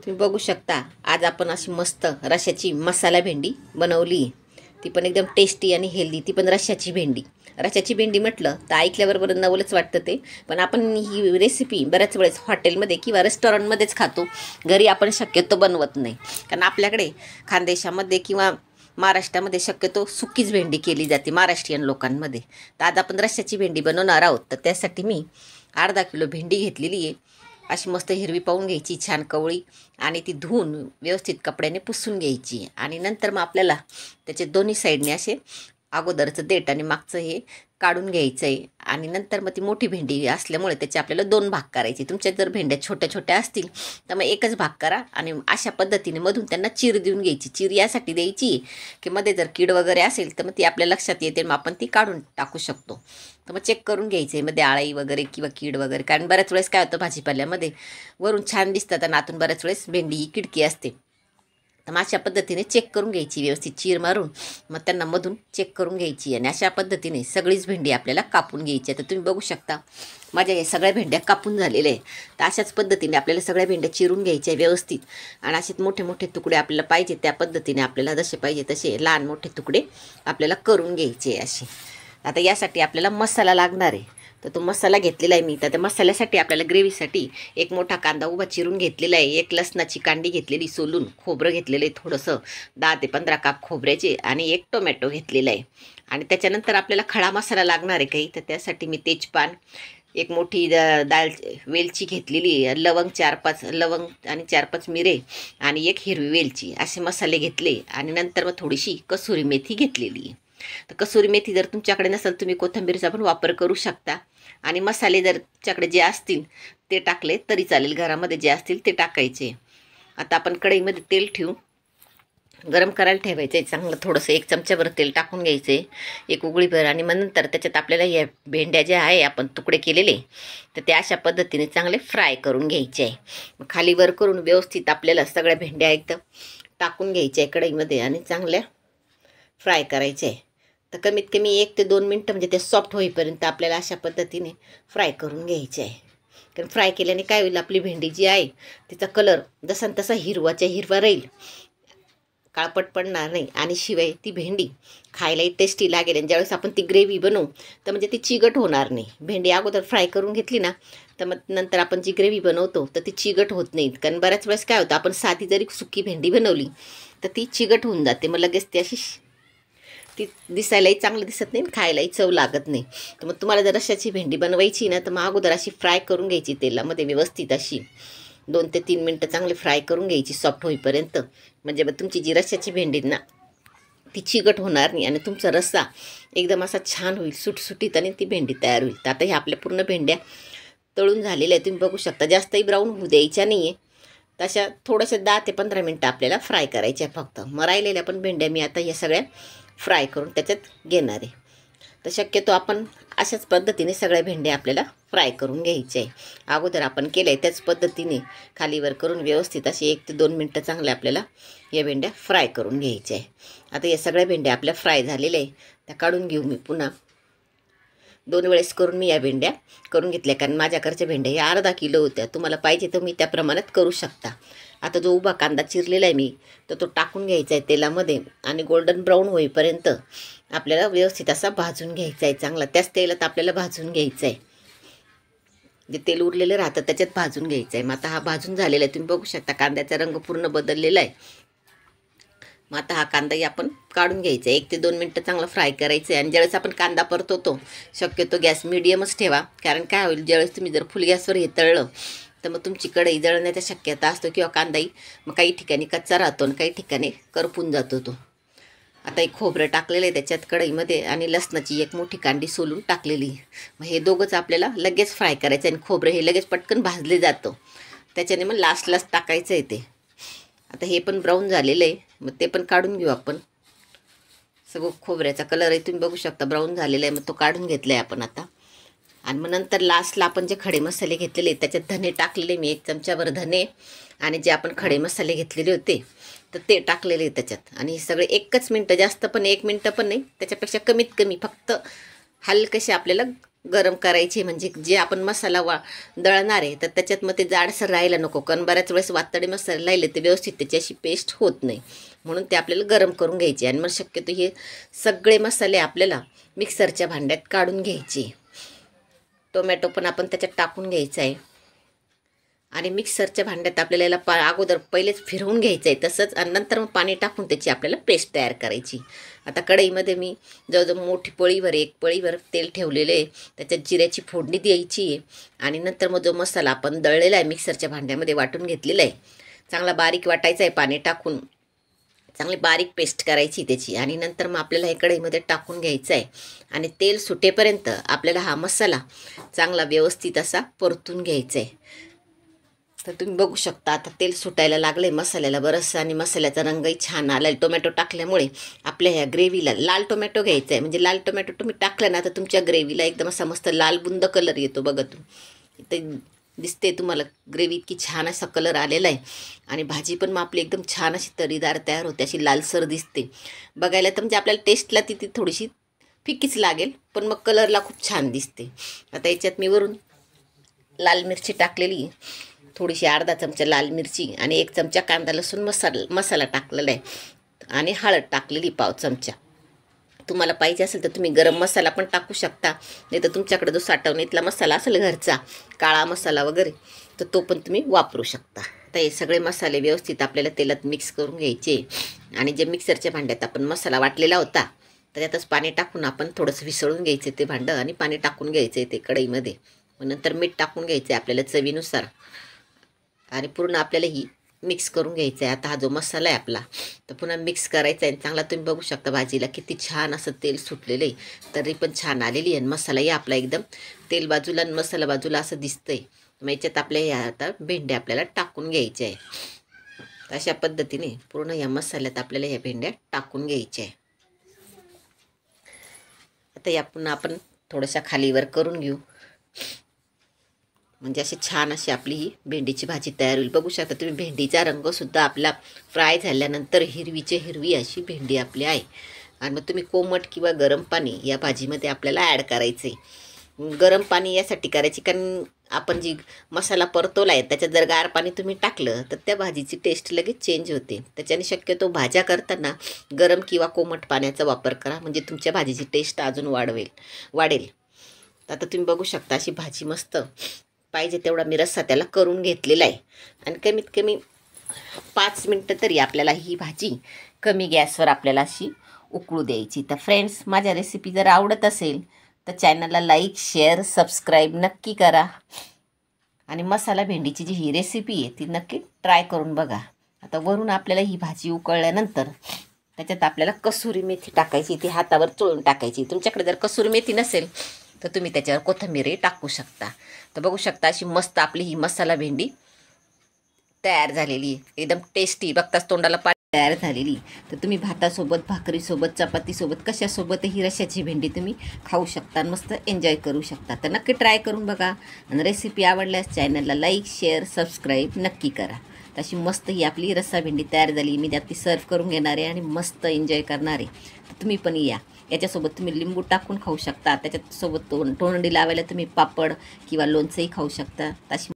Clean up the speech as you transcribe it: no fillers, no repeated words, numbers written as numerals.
तुम्ही बघू शकता आज आपण अशी मस्त रश्याची मसाला भेंडी बनवली. ती पण एकदम टेस्टी आणि हेल्दी. ती पण रश्याची भेंडी. रश्याची भेंडी म्हटलं तर ऐकल्याबरोबर नवलच वाटतं ते. पण आपण ही रेसिपी बऱ्याच वेळेस हॉटेलमध्ये किंवा रेस्टॉरंटमध्येच खातो. घरी आपण शक्यतो बनवत नाही. कारण आपल्याकडे खानदेशामध्ये किंवा महाराष्ट्रामध्ये शक्यतो सुकीच भेंडी केली जाते महाराष्ट्रीयन लोकांमध्ये. तर आज आपण रश्याची भेंडी बनवणार आहोत. तर त्यासाठी मी अर्धा किलो भेंडी घेतलेली आहे. अशी मस्त हिरवी पाहून घ्यायची, छान कवळी, आणि ती धुवून व्यवस्थित कपड्याने पुसून घ्यायची. आणि नंतर मग आपल्याला त्याचे दोन्ही साईडने असे अगोदरचं देठ आणि मागचं हे काढून घ्यायचं आहे. आणि नंतर मग ती मोठी भेंडी असल्यामुळे त्याचे आपल्याला 2 भाग करायचे. तुमच्या जर भेंड्या छोट्या छोट्या असतील तर मग एकच भाग करा आणि अशा पद्धतीने मधून त्यांना चीर देऊन घ्यायची. चीर यासाठी द्यायची की मध्ये जर कीड वगैरे असेल तर मग ती आपल्या लक्षात येते, मग आपण ती काढून टाकू शकतो. तर मग चेक करून घ्यायचं आहे मध्ये आळी वगैरे किंवा कीड वगैरे. कारण बऱ्याच वेळेस काय होतं, भाजीपाल्यामध्ये वरून छान दिसतात आणि आतून बऱ्याच वेळेस भेंडी ही किडकी असते. तर मग अशा पद्धतीने चेक करून घ्यायची, व्यवस्थित चीर मारून मग त्यांना मधून चेक करून घ्यायची. आणि अशा पद्धतीने सगळीच भेंडी आपल्याला कापून घ्यायची. तर तुम्ही बघू शकता माझ्या या सगळ्या भेंड्या कापून झालेल्या आहे. तर अशाच पद्धतीने आपल्याला सगळ्या भेंड्या चिरून घ्यायच्या व्यवस्थित. आणि असेच मोठे मोठे तुकडे आपल्याला पाहिजे त्या पद्धतीने, आपल्याला जसे पाहिजे तसे लहान मोठे तुकडे आपल्याला करून घ्यायचे असे. आता यासाठी आपल्याला मसाला लागणार आहे. तर तो मसाला घेतलेला आहे मी. तर त्या मसाल्यासाठी आपल्याला ग्रेव्हीसाठी एक मोठा कांदा उभा चिरून घेतलेला आहे, एक लसणाची कांडी घेतलेली सोलून, खोबरं घेतलेलं आहे थोडंसं 10 ते 15 काप खोबऱ्याचे, आणि एक टोमॅटो घेतलेला आहे. आणि त्याच्यानंतर आपल्याला खडा मसाला लागणार आहे काही. तर त्यासाठी मी तेजपान, एक मोठी दाल वेलची घेतलेली, लवंग 4-5 लवंग आणि 4-5 मिरे आणि एक हिरवी वेलची असे मसाले घेतले. आणि नंतर मग थोडीशी कसुरी मेथी घेतलेली आहे. तर कसुरी मेथी जर तुमच्याकडे नसेल तुम्ही कोथिंबीरचा पण वापर करू शकता. आणि मसाले जर तुमच्याकडे जे असतील ते टाकले तरी चालेल, घरामध्ये जे असतील ते टाकायचे. आता आपण कढईमध्ये तेल ठेवून गरम करायला ठेवायचं आहे चांगलं. थोडंसं 1 चमचाभर तेल टाकून घ्यायचं आहे, एक उकळीभर. आणि मग नंतर त्याच्यात आपल्याला या भेंड्या ज्या आहे आपण तुकडे केलेले तर त्या अशा पद्धतीने चांगले फ्राय करून घ्यायचे आहे. मग खाली वर करून व्यवस्थित आपल्याला सगळ्या भेंड्या एकदम टाकून घ्यायच्या आहे कढईमध्ये आणि चांगल्या फ्राय करायचे आहे. तर कमीत कमी 1 ते 2 मिनटं म्हणजे ते सॉफ्ट होईपर्यंत आपल्याला अशा पद्धतीने फ्राय करून घ्यायचे आहे. कारण फ्राय केल्याने काय होईल, आपली भेंडी जी आहे तिचा कलर जसा तसा हिरवाच्या हिरवा राहील, काळपट पडणार नाही. आणि शिवाय ती भेंडी खायलाही टेस्टी लागेल. आणि ज्यावेळेस आपण ती ग्रेव्ही बनवू तर म्हणजे ती चिकट होणार नाही. भेंडी अगोदर फ्राय करून घेतली ना तर मग नंतर आपण जी ग्रेव्ही बनवतो तर ती चिकट होत नाही. कारण बऱ्याच वेळेस काय होतं, आपण साधी जरी सुकी भेंडी बनवली तर ती चिकट होऊन जाते. मग लगेच ती अशी ती दिसायलाही चांगलं दिसत नाही, खायलाही चव लागत नाही. तर मग तुम्हाला जर रश्याची भेंडी बनवायची ना तर मग अगोदर अशी फ्राय करून घ्यायची तेलामध्ये व्यवस्थित, अशी 2 ते 3 मिनटं चांगली फ्राय करून घ्यायची सॉफ्ट होईपर्यंत. म्हणजे मग तुमची जी रश्याची भेंडी ना ती चिकट होणार नाही आणि तुमचा रस्सा एकदम असा छान होईल, सुटसुटीत, आणि ती भेंडी तयार होईल. तर आता ह्या आपल्या पूर्ण भेंड्या तळून झालेल्या आहेत. तुम्ही बघू शकता जास्तही ब्राऊन होऊ द्यायच्या नाही आहे. तशा थोड्याशा 10 ते 15 मिनटं आपल्याला फ्राय करायच्या फक्त. मग राहिलेल्या पण भेंड्या मी आता ह्या सगळ्या फ्राय करून त्याच्यात घेणार आहे. तर शक्यतो आपण अशाच पद्धतीने सगळ्या भेंड्या आपल्याला फ्राय करून घ्यायच्या आहे. अगोदर आपण केलं आहे त्याच पद्धतीने खालीवर करून व्यवस्थित अशी 1 ते 2 मिनटं चांगल्या आपल्याला या भेंड्या फ्राय करून घ्यायच्या आहे. आता या सगळ्या भेंड्या आपल्या फ्राय झालेल्या आहे, त्या काढून घेऊ. मी पुन्हा 2 वेळेस करून मी या भेंड्या करून घेतल्या. कारण माझ्याकडच्या भेंड्या या अर्धा किलो होत्या. तुम्हाला पाहिजे तर मी त्या प्रमाणात करू शकता. आता जो उभा कांदा चिरलेला आहे मी तर तो टाकून घ्यायचा आहे तेलामध्ये आणि गोल्डन ब्राऊन होईपर्यंत आपल्याला व्यवस्थित असा भाजून घ्यायचा आहे चांगला. त्याच तेलात आपल्याला भाजून घ्यायचं आहे, जे तेल उरलेलं राहतं त्याच्यात भाजून घ्यायचं आहे. मग आता हा भाजून झालेला आहे. तुम्ही बघू शकता कांद्याचा रंग पूर्ण बदललेला आहे. मग आता हा कांदाही आपण काढून घ्यायचा आहे. 1 ते 2 मिनटं चांगला फ्राय करायचं आहे. आणि ज्यावेळेस आपण कांदा परतवतो शक्यतो गॅस मिडियमच ठेवा. कारण काय होईल, ज्यावेळेस तुम्ही जर फुल गॅसवर हे तळलं तर मग तुमची कढई जळण्याची शक्यता असतो, किंवा कांदाही मग काही ठिकाणी कच्चा राहतो आणि काही ठिकाणी करपून जातो तो. आता एक खोबरं टाकलेलं आहे त्याच्यात कढईमध्ये, आणि लसणाची एक मोठी कांडी सोलून टाकलेली. मग हे दोघंच आपल्याला लगेच फ्राय करायचं. आणि खोबरं हे लगेच पटकन भाजले जातं, त्याच्याने मग लास्टलाच टाकायचं आहे ते. आता हे पण ब्राऊन झालेलं आहे, मग ते पण काढून घेऊ आपण. सगळं खोबऱ्याचा कलर आहे तुम्ही बघू शकता ब्राऊन झालेला आहे, मग तो काढून घेतला आहे आपण आता. आणि मग नंतर लास्टला आपण जे खडे मसाले घेतलेले त्याच्यात धने टाकलेले मी 1 चमचाभर धने, आणि जे आपण खडे मसाले घेतलेले होते तर ते टाकलेले त्याच्यात. आणि हे सगळे 1च मिनटं, जास्त पण 1 मिनटं पण नाही, त्याच्यापेक्षा कमीत कमी फक्त हलकेसे आपल्याला गरम करायची, म्हणजे जे आपण मसाला दळणार आहे तर त्याच्यात मग ते जाडसर राहायला नको, कारण बऱ्याच वेळेस वातडे मसाले राहिले ते व्यवस्थित त्याची अशी पेस्ट होत नाही, म्हणून ते आपल्याला गरम करून घ्यायचे. आणि मग शक्यतो हे सगळे मसाले आपल्याला मिक्सरच्या भांड्यात काढून घ्यायचे. टोमॅटो पण आपण त्याच्यात टाकून घ्यायचा आहे आणि मिक्सरच्या भांड्यात आपल्याला याला अगोदर पहिलेच फिरवून घ्यायचं आहे तसंच, आणि नंतर मग पाणी टाकून त्याची आपल्याला पेस्ट तयार करायची. आता कढईमध्ये मी जवळजवळ मोठी पळीवर एक पळीवर तेल ठेवलेलं आहे, त्याच्यात जिऱ्याची फोडणी द्यायची आहे आणि नंतर मग जो मसाला आपण दळलेला आहे मिक्सरच्या भांड्यामध्ये वाटून घेतलेला आहे, चांगला बारीक वाटायचा आहे पाणी टाकून, चांगली बारीक पेस्ट करायची त्याची. आणि नंतर मग आपल्याला हे कढईमध्ये टाकून घ्यायचं आहे आणि तेल सुटेपर्यंत आपल्याला हा मसाला चांगला व्यवस्थित असा परतून घ्यायचा आहे. तर तुम्ही बघू शकता आता तेल सुटायला लागलं आहे मसाल्याला बरंचसं आणि मसाल्याचा रंगही छान आला आहे. टोमॅटो टाकल्यामुळे आपल्या ह्या ग्रेव्हीला लाल टोमॅटो घ्यायचा आहे, म्हणजे लाल टोमॅटो तुम्ही टाकलं ना तर तुमच्या ग्रेव्हीला एकदम असा मस्त लाल बुंद कलर येतो. बघा तुम्ही इथे दिसते तुम्हाला ग्रेव्ही इतकी छान असा कलर आलेला आहे आणि भाजी पण मग आपली एकदम छान अशी तरीदार तयार होते, अशी लालसर दिसते बघायला. तर म्हणजे आपल्याला टेस्टला ती थोडीशी फिकीच लागेल पण मग कलरला खूप छान दिसते. आता याच्यात मी वरून लाल मिरची टाकलेली, थोडीशी अर्धा चमचा लाल मिरची आणि 1 चमचा कांदा लसूण मसाला टाकलेला आहे आणि हळद टाकलेली 1/2 चमचा. तुम्हाला पाहिजे असेल तर तुम्ही गरम मसाला पण टाकू शकता, नाही तर तुमच्याकडे जो साठवणीतला मसाला असेल घरचा काळा मसाला वगैरे तर तो पण तुम्ही वापरू शकता. तर हे सगळे मसाले व्यवस्थित आपल्याला तेलात मिक्स करून घ्यायचे आणि जे मिक्सरच्या भांड्यात आपण मसाला वाटलेला होता तर त्यातच पाणी टाकून आपण थोडंसं विसळून घ्यायचं ते भांडं आणि पाणी टाकून घ्यायचं ते कढईमध्ये. मग नंतर मीठ टाकून घ्यायचं आपल्याला चवीनुसार आणि पूर्ण आपल्याला ही मिक्स करून घ्यायचं आहे. आता हा जो मसाला आहे आपला तर पुन्हा मिक्स करायचा आहे चांगला. तुम्ही बघू शकता भाजीला किती छान असं तेल सुटलेलं आहे, तरी पण छान आलेली आहे. मसालाही आपला एकदम तेल बाजूला आणि मसाला बाजूला असं दिसतंय. मग याच्यात आपल्या ह्या आता भेंड्या आपल्याला टाकून घ्यायच्या आहे. अशा पद्धतीने पूर्ण या मसाल्यात आपल्याला ह्या भेंड्या टाकून घ्यायच्या आहे. आता या पुन्हा आपण थोड्याशा खालीवर करून घेऊ, म्हणजे अशी छान अशी आपली ही भेंडीची भाजी तयार होईल. बघू शकता तुम्ही भेंडीचा रंगसुद्धा आपला फ्राय झाल्यानंतर हिरवीचे हिरवी अशी भेंडी आपली आहे. आणि मग तुम्ही कोमट किंवा गरम पाणी या भाजीमध्ये आपल्याला ॲड करायचं आहे. गरम पाणी यासाठी करायची कारण आपण जी मसाला परतवला आहे त्याच्यात जर गार पाणी तुम्ही टाकलं तर त्या भाजीची टेस्ट लगेच चेंज होते. त्याच्याने शक्यतो भाज्या करताना गरम किंवा कोमट पाण्याचा वापर करा, म्हणजे तुमच्या भाजीची टेस्ट अजून वाढेल. आता तुम्ही बघू शकता अशी भाजी मस्त पाहिजे तेवढा मी रस्सा त्याला करून घेतलेला आहे आणि कमीत कमी 5 मिनटं तरी आपल्याला ही भाजी कमी गॅसवर आपल्याला अशी उकळू द्यायची. तर फ्रेंड्स, माझ्या रेसिपी जर आवडत असेल तर चॅनलला लाईक शेअर सबस्क्राईब नक्की करा आणि मसाला भेंडीची जी ही रेसिपी आहे ती नक्की ट्राय करून बघा. आता वरून आपल्याला ही भाजी उकळल्यानंतर त्याच्यात आपल्याला कसुरी मेथी टाकायची, ती हातावर चोळून टाकायची. तुमच्याकडे जर कसुरी मेथी नसेल तर तुम्ही त्याच्यावर कोथिंबीरही टाकू शकता. तर बघू शकता अशी मस्त आपली ही मसाला भेंडी तयार झालेली आहे, एकदम टेस्टी, बघताच तोंडाला पाणी तयार झालेली. तर तुम्ही भातासोबत भाकरीसोबत चपातीसोबत कशासोबतही रश्श्याची भेंडी तुम्ही खाऊ शकता, मस्त एन्जॉय करू शकता. तर नक्की ट्राय करून बघा आणि रेसिपी आवडल्यास चॅनलला लाईक शेअर सबस्क्राईब नक्की करा. तशी मस्त ही आपली रस्सा भेंडी तयार झाली. मी त्यात ती सर्व करून घेणार आहे आणि मस्त एन्जॉय करणार आहे. तुम्ही पण या. याच्यासोबत तुम्ही लिंबू टाकून खाऊ शकता, त्याच्यासोबत तोंडी लावायला तुम्ही पापड किंवा लोणचंही खाऊ शकता. तशी